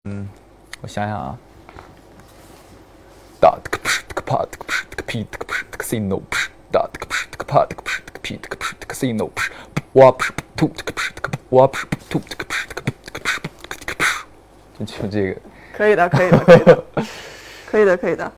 我想想啊，casino，就这个。 可以的，可以的，可以的，可以的，可以的。